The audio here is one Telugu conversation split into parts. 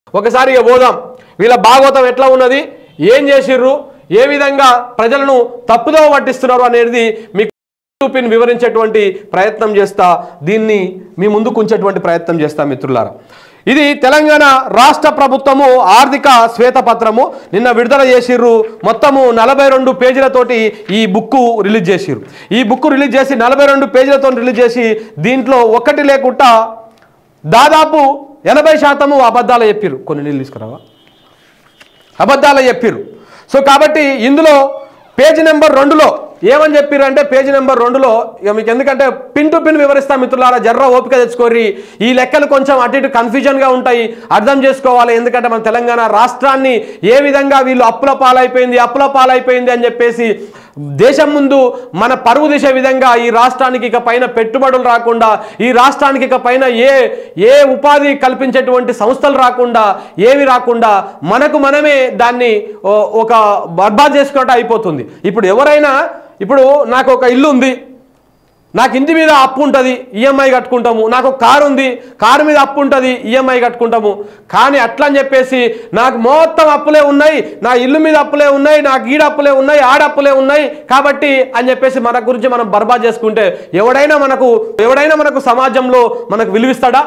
ఒకసారి పోదాం వీళ్ళ భాగవతం ఎట్లా ఉన్నది, ఏం చేసిర్రు, ఏ విధంగా ప్రజలను తప్పుదోవ పట్టిస్తున్నారు అనేది మీకు వివరించేటువంటి ప్రయత్నం చేస్తా, దీన్ని మీ ముందుకు ఉంచేటువంటి ప్రయత్నం చేస్తా మిత్రులారా. ఇది తెలంగాణ రాష్ట్ర ప్రభుత్వము ఆర్థిక శ్వేతపత్రము నిన్న విడుదల చేసిర్రు. మొత్తము 42 పేజీలతోటి ఈ బుక్కు రిలీజ్ చేసిర్రు. ఈ బుక్కు రిలీజ్ చేసి 42 పేజీలతో రిలీజ్ చేసి దీంట్లో ఒక్కటి లేకుండా దాదాపు 80% అబద్ధాలు చెప్పిర్రు. కొన్ని నీళ్ళు తీసుకురావా, అబద్ధాలు చెప్పిర్రు. సో కాబట్టి ఇందులో పేజీ నెంబర్ 2లో ఏమని చెప్పారు అంటే, పేజీ నెంబర్ 2లో ఇక మీకు ఎందుకంటే పిన్ టు పిన్ వివరిస్తా మిత్రులారా, జర్ర ఓపిక తెచ్చుకోర్రి. ఈ లెక్కలు కొంచెం అటు ఇటు కన్ఫ్యూజన్గా ఉంటాయి, అర్థం చేసుకోవాలి. ఎందుకంటే మన తెలంగాణ రాష్ట్రాన్ని ఏ విధంగా వీళ్ళు అప్పుల పాలైపోయింది అని చెప్పేసి దేశం ముందు మన పరువు దిశ విధంగా ఈ రాష్ట్రానికి ఇక పైన పెట్టుబడులు రాకుండా, ఈ రాష్ట్రానికి ఇక పైన ఏ ఉపాధి కల్పించేటువంటి సంస్థలు రాకుండా, ఏవి రాకుండా మనకు మనమే దాన్ని ఒక బర్బాద్ చేసుకోవటం అయిపోతుంది. ఇప్పుడు నాకు ఒక ఇల్లు ఉంది, నాకు ఇంటి మీద అప్పు ఉంటుంది, ఈఎంఐ కట్టుకుంటాము. నాకు కారు ఉంది, కారు మీద అప్పు ఉంటుంది, ఈఎంఐ కట్టుకుంటాము. కానీ అట్లా అని చెప్పేసి నాకు మొత్తం అప్పులే ఉన్నాయి, నా ఇల్లు మీద అప్పులే ఉన్నాయి, నాకు ఈడ అప్పులే ఉన్నాయి, ఆడ అప్పులే ఉన్నాయి కాబట్టి అని చెప్పేసి మన గురించి మనం బర్బాద్ చేసుకుంటే ఎవడైనా మనకు సమాజంలో మనకు విలువిస్తాడా?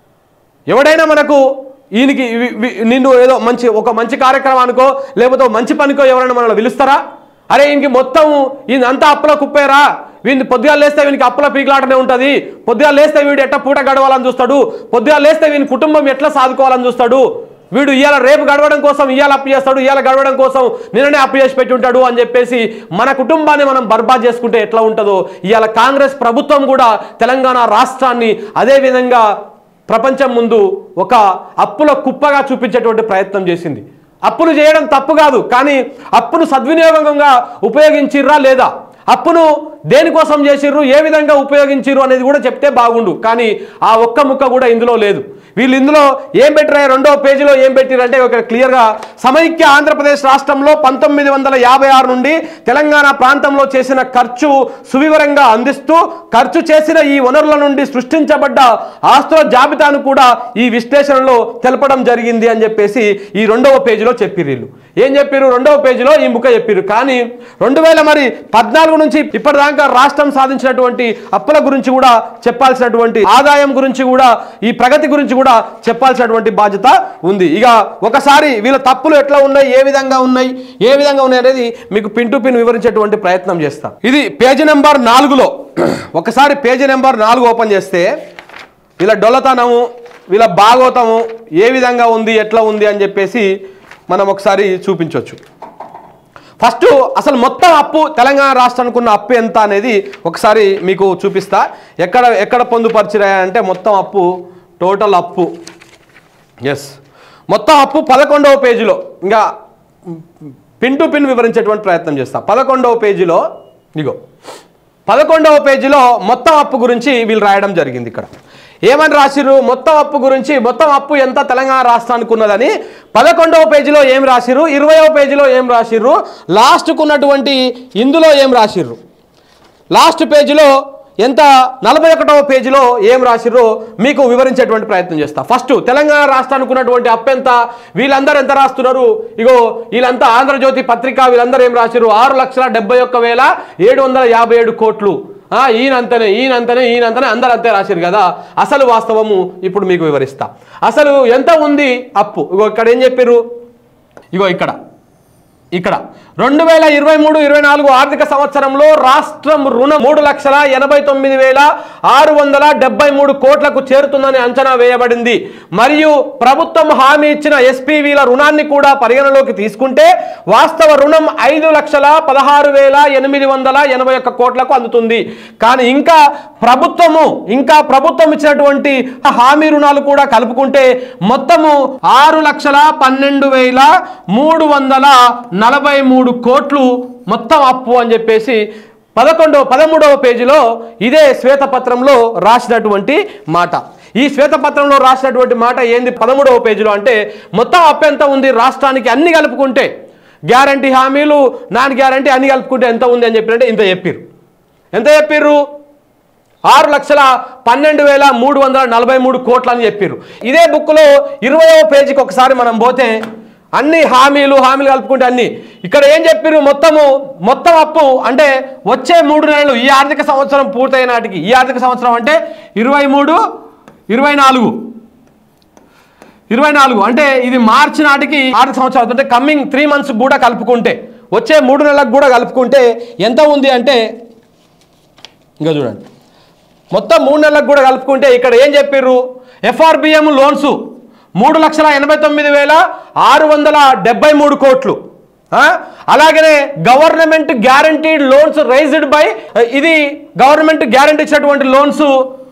ఎవడైనా మనకు ఈయనకి నిన్ను ఏదో ఒక మంచి కార్యక్రమానికో లేకపోతే మంచి పనికో ఎవరైనా మనల్ని పిలుస్తారా? అరే ఈయనకి మొత్తం ఈయన అంతా అప్పుల కుప్పేరా, వీడిని పొద్దుగాలు లేస్తే వీనికి అప్పుల పీకులాటనే ఉంటుంది, పొద్దుగాలు లేస్తే వీడు ఎట్లా పూట గడవాలని చూస్తాడు, పొద్దుగాలు లేస్తే వీని కుటుంబం ఎట్లా సాదుకోవాలని చూస్తాడు, వీడు ఇవాళ రేపు గడవడం కోసం ఇవాళ అప్పు చేస్తాడు, ఇవాళ గడవడం కోసం నిన్ననే అప్పు చేసి పెట్టి ఉంటాడు అని చెప్పేసి మన కుటుంబాన్ని మనం బర్బాద్ చేసుకుంటే ఎట్లా ఉంటుందో, ఇవాళ కాంగ్రెస్ ప్రభుత్వం కూడా తెలంగాణ రాష్ట్రాన్ని అదేవిధంగా ప్రపంచం ముందు ఒక అప్పుల కుప్పగా చూపించేటువంటి ప్రయత్నం చేసింది. అప్పులు చేయడం తప్పు కాదు, కానీ అప్పును సద్వినియోగంగా ఉపయోగించిర్రా లేదా, అప్పును దేనికోసం చేసిర్రు, ఏ విధంగా ఉపయోగించిర్రు అనేది కూడా చెప్తే బాగుండు. కానీ ఆ ఒక్క ముక్క కూడా ఇందులో లేదు. వీళ్ళు ఇందులో ఏం పెట్టారు, 2వ పేజీలో ఏం పెట్టారంటే ఒక క్లియర్గా సమైక్య ఆంధ్రప్రదేశ్ రాష్ట్రంలో 1956 నుండి తెలంగాణ ప్రాంతంలో చేసిన ఖర్చు సువివరంగా అందిస్తూ ఖర్చు చేసిన ఈ వనరుల నుండి సృష్టించబడ్డ ఆస్తుల జాబితాను కూడా ఈ విశ్లేషణలో తెలపడం జరిగింది అని చెప్పేసి ఈ 2వ పేజీలో చెప్పిర్రు. వీళ్ళు ఏం చెప్పారు, 2వ పేజీలో ఈ ముక్క చెప్పారు. కానీ 2014 నుంచి ఇప్పటిదాకా రాష్ట్రం సాధించినటువంటి అప్పుల గురించి కూడా చెప్పాల్సినటువంటి, ఆదాయం గురించి కూడా, ఈ ప్రగతి గురించి కూడా చెప్పాల్సినటువంటి బాధ్యత ఉంది. ఇక ఒకసారి వీళ్ళ తప్పులు ఎట్లా ఉన్నాయి, ఏ విధంగా ఉన్నాయి అనేది మీకు పిన్ టు పిన్ వివరించేటువంటి ప్రయత్నం చేస్తా. ఇది పేజీ నెంబర్ 4లో ఒకసారి పేజీ నెంబర్ 4 ఓపెన్ చేస్తే వీళ్ళ డొల్లతనము, వీళ్ళ భాగవతము ఏ విధంగా ఉంది, ఎట్లా ఉంది అని చెప్పేసి మనం ఒకసారి చూపించవచ్చు. ఫస్ట్ అసలు మొత్తం అప్పు తెలంగాణ రాష్ట్రానికి ఉన్న అప్పు ఎంత అనేది ఒకసారి మీకు చూపిస్తా. ఎక్కడ పొందుపరిచిరాయంటే మొత్తం అప్పు, టోటల్ అప్పు, మొత్తం అప్పు 11వ పేజీలో ఇంకా పిన్ టు పిన్ వివరించేటువంటి ప్రయత్నం చేస్తా. 11వ పేజీలో 11వ పేజీలో మొత్తం అప్పు గురించి వీళ్ళు రాయడం జరిగింది. ఇక్కడ ఏమని రాసిర్రు, మొత్తం అప్పు గురించి, మొత్తం అప్పు ఎంత తెలంగాణ రాష్ట్రానికి ఉన్నదని 11వ పేజీలో ఏం రాసిర్రు, 20వ పేజీలో ఏం రాసిర్రు, లాస్ట్కు ఉన్నటువంటి ఇందులో ఏం రాసిర్రు, లాస్ట్ పేజీలో ఎంత 41వ పేజీలో ఏం రాసిర్రో మీకు వివరించేటువంటి ప్రయత్నం చేస్తా. ఫస్ట్ తెలంగాణ రాష్ట్రానికి ఉన్నటువంటి అప్పు ఎంత, వీళ్ళందరూ ఎంత రాస్తున్నారు, ఇగో వీళ్ళంతా ఆంధ్రజ్యోతి పత్రిక వీళ్ళందరూ ఏం రాసిర్రు, 6,71,757 కోట్లు. ఈయనంతనే అందరూ అంతే రాశారు కదా. అసలు వాస్తవము ఇప్పుడు మీకు వివరిస్తా. అసలు ఎంత ఉంది అప్పు, ఇగో ఇక్కడ ఏం చెప్పారు, ఇగో ఇక్కడ 2023-24 ఆర్థిక సంవత్సరంలో రాష్ట్రం రుణం 3,89,673 కోట్లకు చేరుతుందని అంచనా వేయబడింది. మరియు ప్రభుత్వం హామీ ఇచ్చిన ఎస్పీవీల రుణాన్ని కూడా పరిగణలోకి తీసుకుంటే వాస్తవ రుణం 5,16,881 కోట్లకు అందుతుంది. కానీ ఇంకా ప్రభుత్వం ఇచ్చినటువంటి హామీ రుణాలు కూడా కలుపుకుంటే మొత్తము 6,12,343 కోట్లు మొత్తం అప్పు అని చెప్పేసి 13వ పేజీలో ఇదే శ్వేతపత్రంలో రాసినటువంటి మాట. ఈ శ్వేతపత్రంలో రాసినటువంటి మాట ఏంది 13వ పేజీలో అంటే, మొత్తం అప్పు ఎంత ఉంది రాష్ట్రానికి అన్ని కలుపుకుంటే, గ్యారంటీ హామీలు, నాన్ గ్యారంటీ అన్ని కలుపుకుంటే ఎంత ఉంది అని చెప్పినట్టే ఇంత చెప్పిర్రు. ఎంత చెప్పిర్రు, 6,12,343 కోట్లు అని చెప్పారు. ఇదే బుక్లో 20వ పేజీకి ఒకసారి మనం పోతే అన్ని హామీలు కలుపుకుంటే అన్ని ఇక్కడ ఏం చెప్పారు, మొత్తం అప్పు అంటే వచ్చే 3 నెలలు ఈ ఆర్థిక సంవత్సరం పూర్తయిన నాటికి, ఈ ఆర్థిక సంవత్సరం అంటే 23-24 అంటే ఇది మార్చి నాటికి ఆర్థిక సంవత్సరం అంటే కమింగ్ 3 months కూడా కలుపుకుంటే, వచ్చే 3 నెలలకు కూడా కలుపుకుంటే ఎంత ఉంది అంటే ఇంకా చూడండి, మొత్తం 3 నెలలకు కూడా కలుపుకుంటే ఇక్కడ ఏం చెప్పారు, FRBM లోన్స్ 3,89,673 కోట్లు. అలాగనే government guaranteed loans raised by, ఇది గవర్నమెంట్ గ్యారంటీ ఇచ్చినటువంటి లోన్స్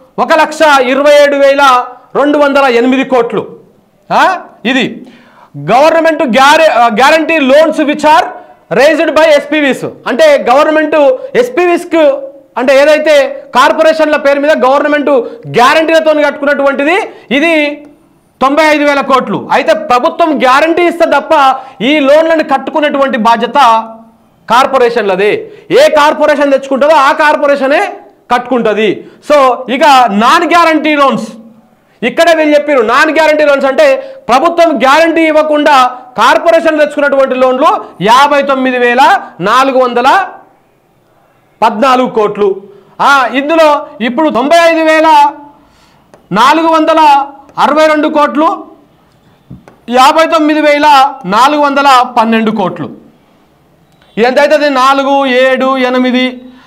1,27,208 కోట్లు. ఇది government guarantee loans which are raised by SPVs, అంటే గవర్నమెంట్ SPVస్కు అంటే ఏదైతే కార్పొరేషన్ల పేరు మీద గవర్నమెంట్ గ్యారంటీలతో కట్టుకున్నటువంటిది ఇది 95,000 కోట్లు. అయితే ప్రభుత్వం గ్యారంటీ ఇస్తే తప్ప ఈ లోన్లను కట్టుకునేటువంటి బాధ్యత కార్పొరేషన్లదే. ఏ కార్పొరేషన్ తెచ్చుకుంటుందో ఆ కార్పొరేషనే కట్టుకుంటుంది. సో ఇక నాన్ గ్యారంటీ లోన్స్, ఇక్కడే వీళ్ళు చెప్పారు నాన్ గ్యారంటీ లోన్స్ అంటే ప్రభుత్వం గ్యారంటీ ఇవ్వకుండా కార్పొరేషన్ తెచ్చుకున్నటువంటి లోన్లు 59,414 కోట్లు. ఇందులో ఇప్పుడు 95,462 కోట్లు, 59,412 కోట్లు. ఎంతైతే 4, 7, 8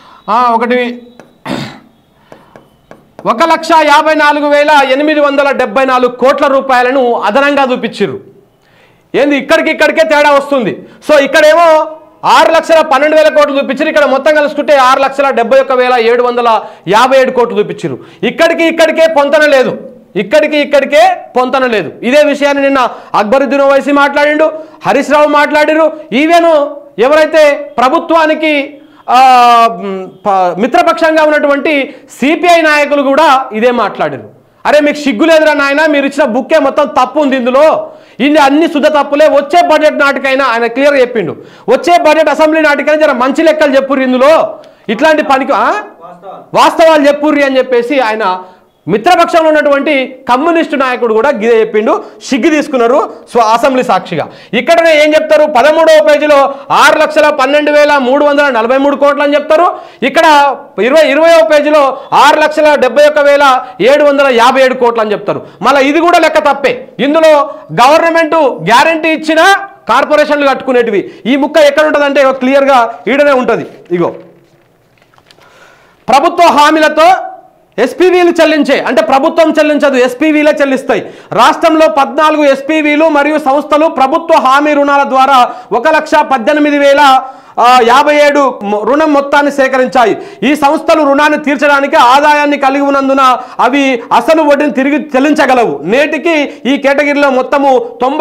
1,54,874 కోట్ల రూపాయలను అదనంగా చూపించారు. ఏంది ఇక్కడికే తేడా వస్తుంది. సో ఇక్కడేమో 6,12,000 కోట్లు చూపించారు, ఇక్కడ మొత్తం కలుసుకుంటే 6,71,757 కోట్లు చూపించారు. ఇక్కడికే పొంతన లేదు, ఇక్కడికే పొంతన లేదు. ఇదే విషయాన్ని నిన్న అక్బరుద్దీన్ ఓవైసీ మాట్లాడిండు, హరీష్ రావు మాట్లాడిరు, ఈవెన్ ఎవరైతే ప్రభుత్వానికి మిత్రపక్షంగా ఉన్నటువంటి CPI నాయకులు కూడా ఇదే మాట్లాడారు. అరే మీకు సిగ్గులేదురా నాయన, మీరు ఇచ్చిన బుక్కే మొత్తం తప్పు ఉంది, ఇందులో అన్ని శుద్ధ తప్పులే, వచ్చే బడ్జెట్ నాటికైనా ఆయన క్లియర్గా చెప్పిండు, వచ్చే బడ్జెట్ అసెంబ్లీ నాటికైనా జర మంచి లెక్కలు చెప్పుర్రి, ఇందులో ఇట్లాంటి పనికి వాస్తవాలు చెప్పుర్రి అని చెప్పేసి ఆయన మిత్రపక్షంలో ఉన్నటువంటి కమ్యూనిస్టు నాయకుడు కూడా గిదే చెప్పిండు. సిగ్గు తీసుకున్నారు అసెంబ్లీ సాక్షిగా. ఇక్కడనే ఏం చెప్తారు, 13వ పేజీలో 6,12,343 కోట్లు అని చెప్తారు. ఇక్కడ 20వ పేజీలో 6,71,757 కోట్లు అని చెప్తారు. మళ్ళీ ఇది కూడా లెక్క తప్పే. ఇందులో గవర్నమెంట్ గ్యారంటీ ఇచ్చిన కార్పొరేషన్లు కట్టుకునేటివి. ఈ ముక్క ఎక్కడ ఉంటుంది అంటే క్లియర్గా ఈడనే ఉంటుంది. ఇగో ప్రభుత్వ హామీలతో SPVలు చెల్లించే, అంటే ప్రభుత్వం చెల్లించదు, SPVలే చెల్లిస్తాయి. రాష్ట్రంలో 14 SPVలు మరియు సంస్థలు ప్రభుత్వ హామీ రుణాల ద్వారా 1,18,057 రుణం మొత్తాన్ని సేకరించాయి. ఈ సంస్థలు రుణాన్ని తీర్చడానికి ఆదాయాన్ని కలిగి ఉన్నందున అవి అసలు వడ్డీని తిరిగి చెల్లించగలవు. నేటికి ఈ కేటగిరీలో మొత్తము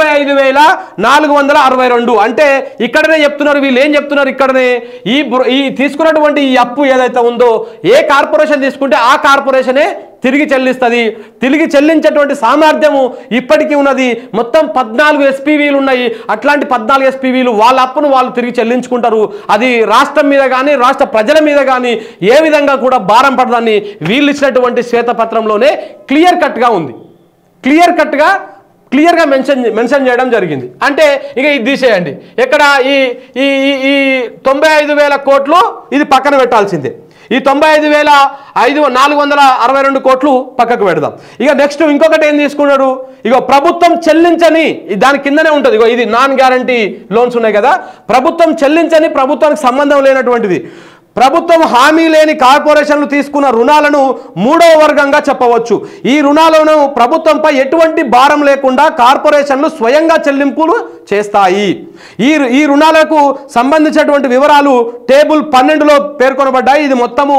95,462. అంటే ఇక్కడనే చెప్తున్నారు, వీళ్ళు ఏం చెప్తున్నారు, ఇక్కడనే ఈ తీసుకున్నటువంటి ఈ అప్పు ఏదైతే ఉందో ఏ కార్పొరేషన్ తీసుకుంటే ఆ కార్పొరేషనే తిరిగి చెల్లిస్తుంది. తిరిగి చెల్లించేటువంటి సామర్థ్యము ఇప్పటికీ ఉన్నది. మొత్తం 14 SPVలు ఉన్నాయి. అట్లాంటి 14 SPVలు వాళ్ళ అప్పును వాళ్ళు తిరిగి చెల్లించుకుంటారు. అది రాష్ట్రం మీద కానీ రాష్ట్ర ప్రజల మీద కానీ ఏ విధంగా కూడా భారం పడదని వీళ్ళు ఇచ్చినటువంటి శ్వేతపత్రంలోనే క్లియర్ కట్గా ఉంది. క్లియర్గా మెన్షన్ చేయడం జరిగింది. అంటే ఇక ఇది తీసేయండి. ఇక్కడ ఈ 95,000 కోట్లు ఇది పక్కన పెట్టాల్సిందే. ఈ 95,462 కోట్లు పక్కకు పెడదాం. ఇక నెక్స్ట్ ఇంకొకటి ఏం తీసుకున్నారు, ఇక ప్రభుత్వం చెల్లించని, దాని కిందనే ఉంటుంది. ఇగో ఇది నాన్ గ్యారంటీ లోన్స్ ఉన్నాయి కదా, ప్రభుత్వం చెల్లించని, ప్రభుత్వానికి సంబంధం లేనటువంటిది, ప్రభుత్వం హామీ లేని కార్పొరేషన్లు తీసుకున్న రుణాలను 3వ వర్గంగా చెప్పవచ్చు. ఈ రుణాలను ప్రభుత్వంపై ఎటువంటి భారం లేకుండా కార్పొరేషన్లు స్వయంగా చెల్లింపులు చేస్తాయి. ఈ రుణాలకు సంబంధించినటువంటి వివరాలు టేబుల్ 12లో పేర్కొనబడ్డాయి. ఇది మొత్తము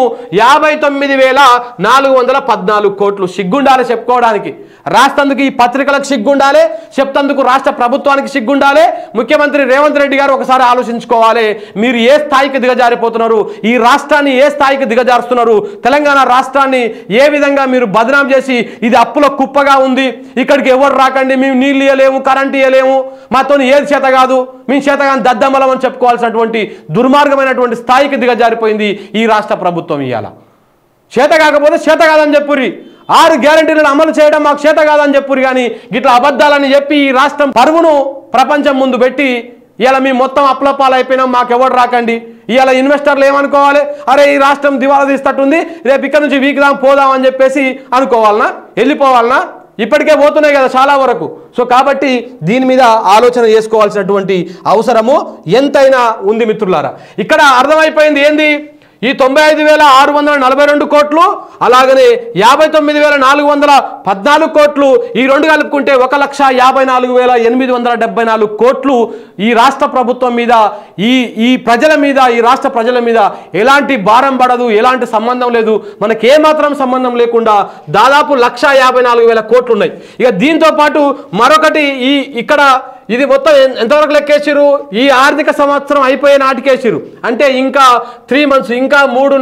59,414 కోట్లు. సిగ్గుండాలి చెప్పుకోవడానికి, రాష్ట్రందుకు ఈ పత్రికలకు సిగ్గుండాలి, చెప్తందుకు రాష్ట్ర ప్రభుత్వానికి సిగ్గుండాలి. ముఖ్యమంత్రి రేవంత్ రెడ్డి గారు ఒకసారి ఆలోచించుకోవాలి, మీరు ఏ స్థాయికి దిగజారిపోతున్నారు, ఈ రాష్ట్రాన్ని ఏ స్థాయికి దిగజారుస్తున్నారు, తెలంగాణ రాష్ట్రాన్ని ఏ విధంగా మీరు బదనాం చేసి ఇది అప్పుల కుప్పగా ఉంది, ఇక్కడికి ఎవరు రాకండి, మేము నీళ్ళు ఇవ్వలేము, కరెంట్ ఇవ్వలేము, మాతో ఏది చేత కాదు, మేము చేతగాని దద్దమ్మలం అని చెప్పుకోవాల్సినటువంటి దుర్మార్గమైనటువంటి స్థాయికి దిగజారిపోయింది ఈ రాష్ట్ర ప్రభుత్వం. ఇవాళ చేత కాకపోతే చేత కాదని చెప్పుర్రి, 6 గ్యారెంటీలను అమలు చేయడం మాకు చేత కాదని చెప్పుర్రి. కానీ గిట్లా అబద్ధాలని చెప్పి ఈ రాష్ట్రం పరువును ప్రపంచం ముందు పెట్టి ఇలా మేము మొత్తం అప్లపాలు అయిపోయినాం, మాకెవరు రాకండి. ఇవాళ ఇన్వెస్టర్లు ఏమనుకోవాలి, అరే ఈ రాష్ట్రం దివాలా తీస్తట్టుంది, రేపు ఇక్కడ నుంచి వీక్దాం పోదాం అని చెప్పేసి అనుకోవాలనా, వెళ్ళిపోవాలనా? ఇప్పటికే పోతున్నాయి కదా చాలా వరకు. సో కాబట్టి దీని మీద ఆలోచన చేసుకోవాల్సినటువంటి అవసరము ఎంతైనా ఉంది మిత్రులారా. ఇక్కడ అర్థమైపోయింది ఏంది, ఈ 95,642 కోట్లు అలాగనే 59,414 కోట్లు ఈ రెండు కలుపుకుంటే 1,54,874 కోట్లు ఈ రాష్ట్ర ప్రభుత్వం మీద, ఈ ప్రజల మీద, ఈ రాష్ట్ర ప్రజల మీద ఎలాంటి భారం పడదు, ఎలాంటి సంబంధం లేదు, మనకి ఏమాత్రం సంబంధం లేకుండా దాదాపు 1,54,000 కోట్లు ఉన్నాయి. ఇక దీంతో పాటు మరొకటి ఇక్కడ ఇది మొత్తం ఎంతవరకు లెక్కేసిరు, ఈ ఆర్థిక సంవత్సరం అయిపోయే నాటికేసిరు. అంటే ఇంకా 3 months, ఇంకా 3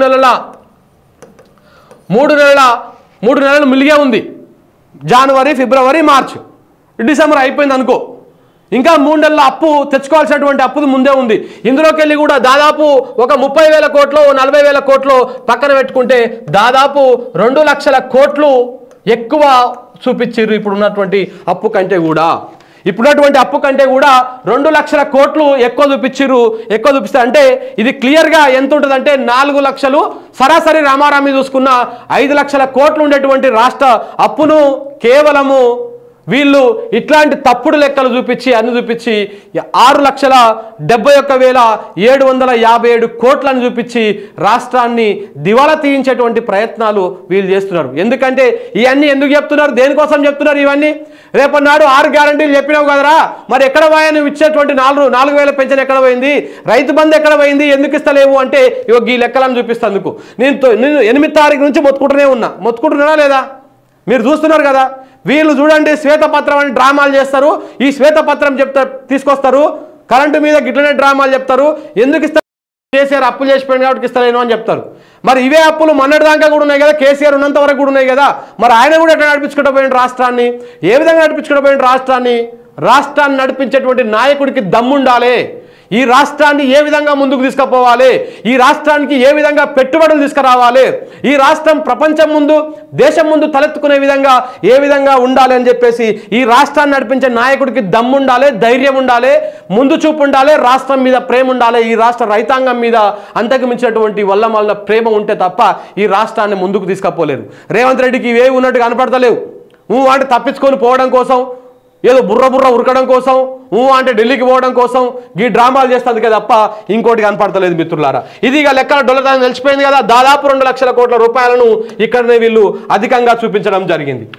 నెలలు మిలిగే ఉంది. జనవరి, ఫిబ్రవరి, మార్చ్, డిసెంబర్ అయిపోయింది అనుకో. ఇంకా 3 నెలల అప్పు తెచ్చుకోవాల్సినటువంటి అప్పు ముందే ఉంది. ఇందులోకి వెళ్ళి కూడా దాదాపు ఒక 30,000 కోట్లు 40,000 కోట్లు పక్కన పెట్టుకుంటే దాదాపు 2 లక్షల కోట్లు ఎక్కువ చూపించారు ఇప్పుడున్నటువంటి అప్పు కంటే కూడా. ఇప్పుడున్నటువంటి అప్పు కంటే కూడా 2 లక్షల కోట్లు ఎక్కువ చూపించారు. ఎక్కువ చూపిస్తే అంటే ఇది క్లియర్గా ఎంత ఉంటుంది అంటే 4 లక్షలు, సరాసరి రామారామి చూసుకున్న 5 లక్షల కోట్లు ఉండేటువంటి రాష్ట్ర అప్పును కేవలము వీళ్ళు ఇట్లాంటి తప్పుడు లెక్కలు చూపించి అన్ని చూపించి 6,71,757 కోట్లను చూపించి రాష్ట్రాన్ని దివాలా తీయించేటువంటి ప్రయత్నాలు వీళ్ళు చేస్తున్నారు. ఎందుకంటే ఇవన్నీ ఎందుకు చెప్తున్నారు, దేనికోసం చెప్తున్నారు ఇవన్నీ? రేపన్నాడు 6 గ్యారెంటీలు చెప్పినావు కదరా, మరి ఎక్కడ పోయా నువ్వు ఇచ్చేటువంటి 4,000 పెన్షన్ ఎక్కడ పోయింది, రైతు బంధు ఎక్కడ పోయింది, ఎందుకు ఇస్తలేవు అంటే ఇగో ఈ లెక్కలను చూపిస్తందుకు నేను 8వ తారీఖు నుంచి మొత్తుకుంటున్నా లేదా? మీరు చూస్తున్నారు కదా. వీళ్ళు చూడండి శ్వేతపత్రం అని డ్రామాలు చేస్తారు. ఈ శ్వేతపత్రం తీసుకొస్తారు, కరెంటు మీద గిట్లనే డ్రామాలు చెప్తారు. ఎందుకు ఇస్తారు? కేసీఆర్ అప్పులు చేసిపోయింది కాబట్టి ఇస్తలేను అని చెప్తారు. మరి ఇవే అప్పులు మొన్నటి దాకా కూడా ఉన్నాయి కదా, కేసీఆర్ ఉన్నంత వరకు కూడా ఉన్నాయి కదా. మరి ఆయన కూడా ఎట్లా నడిపించుకుంటూ పోయిన రాష్ట్రాన్ని, ఏ విధంగా నడిపించుకుంటూ పోయిన రాష్ట్రాన్ని నడిపించేటువంటి నాయకుడికి దమ్ముండాలి. ఈ రాష్ట్రాన్ని ఏ విధంగా ముందుకు తీసుకుపోవాలి, ఈ రాష్ట్రానికి ఏ విధంగా పెట్టుబడులు తీసుకురావాలి, ఈ రాష్ట్రం ప్రపంచం ముందు, దేశం ముందు తలెత్తుకునే విధంగా ఏ విధంగా ఉండాలి అని చెప్పేసి ఈ రాష్ట్రాన్ని నడిపించే నాయకుడికి దమ్ముండాలి, ధైర్యం ఉండాలి, ముందు చూపు ఉండాలి, రాష్ట్రం మీద ప్రేమ ఉండాలి. ఈ రాష్ట్ర రైతాంగం మీద అంతకు మించినటువంటి వల్లమల్ల ప్రేమ ఉంటే తప్ప ఈ రాష్ట్రాన్ని ముందుకు తీసుకుపోలేరు. రేవంత్ రెడ్డికి ఇవే ఉన్నట్టు కనపడతలేవు. అంటే తప్పించుకొని పోవడం కోసం, ఏదో బుర్ర ఉరకడం కోసం, అంటే ఢిల్లీకి పోవడం కోసం ఈ డ్రామాలు చేస్తుంది కదా తప్ప ఇంకోటి కనపడతలేదు మిత్రులారా. ఇది ఇక లెక్కల డొల్లతనం తెలిసిపోయింది కదా. దాదాపు 2 లక్షల కోట్ల రూపాయలను ఇక్కడనే వీళ్ళు అధికంగా చూపించడం జరిగింది.